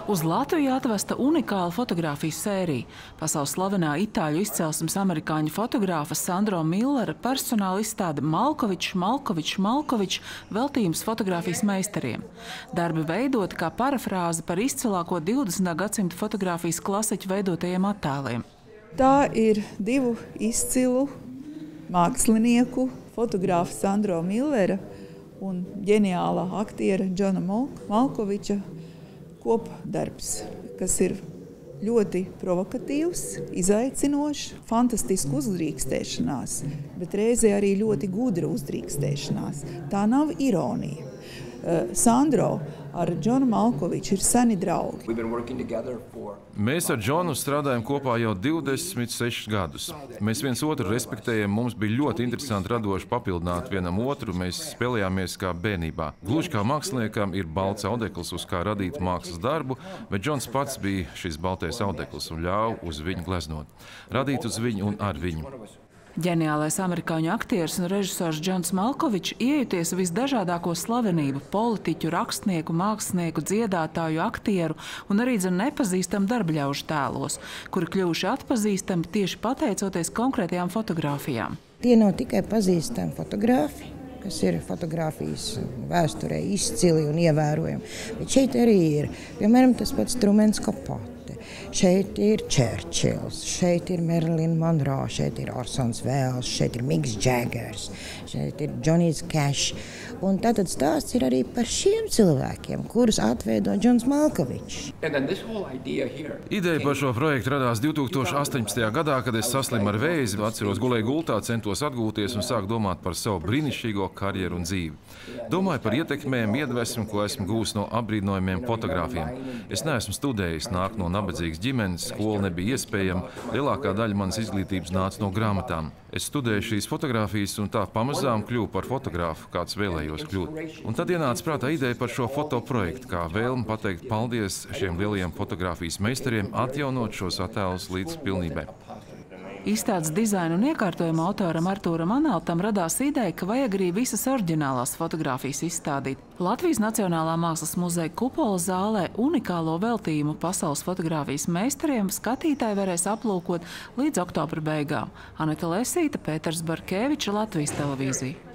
Uz Latviju atvesta unikāla fotografiju sērija. Pasaules slavenā itāļu izcelsmes amerikāņu fotogrāfa Sandro Millera personāla izstāde Malkovičs, Malkovičs, Malkovičs veltījums fotografijas meistariem. Darbi veidoti kā parafrāze par izcilāko 20. gadsimta fotografijas klasiķu veidotajiem attēliem. Tā ir divu izcilu mākslinieku, fotogrāfa Sandro Millera un ģeniālā aktiera Džona Malkoviča kopdarbs, kas ir ļoti provokatīvs, izaicinošs, fantastisks uzdrīkstēšanās, bet reizē arī ļoti gudra uzdrīkstēšanās. Tā nav ironija. Sandro ar Džonu Malkoviču ir seni draugi. Mēs ar Džonu strādājam kopā jau 26 gadus. Mēs viens otru respektējam, mums bija ļoti interesanti radoši papildināt vienam otru, mēs spēlējāmies kā bērnībā. Gluži kā māksliniekam ir balts audekls, uz kā radīt mākslas darbu, bet Džons pats bija šis baltais audekls un ļāva uz viņu gleznot. Radīt uz viņu un ar viņu. Ģeniālais amerikāņu aktieris un režisors Džons Malkovičs iejuties visdažādāko slavenību, politiķu, rakstnieku, mākslinieku, dziedātāju, aktieru un arī nepazīstamu darbļaužu tēlos, kuri kļuvuši atpazīstami tieši pateicoties konkrētajām fotogrāfijām. Tie nav tikai pazīstami fotogrāfi, kas ir fotogrāfijas vēsturē izcili un ievērojami, bet šeit arī ir, piemēram, tas pats Trumens Kapote. Šeit ir Čērčils, šeit ir Marilyn Monroe, šeit ir Orsons Welles, šeit ir Miks Džagers, šeit ir Džonijs Kešs. Un tātad stāsts ir arī par šiem cilvēkiem, kurus atveido Džons Malkovičs. Ideja par šo projektu radās 2018. gadā, kad es saslimu ar vēzi, atceros gulēju gultā, centos atgūties un sāku domāt par savu brīnišķīgo karjeru un dzīvi. Domāju par ietekmēm, iedvesmu, ko esmu gūs no apbrīnojumiem fotogrāfiem. Es neesmu studējis, nāku no nabadzīgas ģimenes, skola nebija iespējama, lielākā daļa manas izglītības nāca no grāmatām. Es studēju šīs fotogrāfijas un tā pamazām kļuvu par fotogrāfu, kāds vēlējos kļūt. Un tad ienāca prātā ideja par šo fotoprojektu, kā vēlme pateikt paldies šiem lielajiem fotogrāfijas meistariem, atjaunot šos attēlus līdz pilnībai. Izstādes dizaina un iekārtojuma autoram Artūram Analtam radās ideja, ka vajag arī visas oriģinālās fotogrāfijas izstādīt. Latvijas Nacionālā mākslas muzeja kupola zālē unikālo veltījumu pasaules fotogrāfijas meistariem skatītāji varēs aplūkot līdz oktobra beigām. Aneta Lesīta, Pēters Barkevičs, Latvijas televīzija.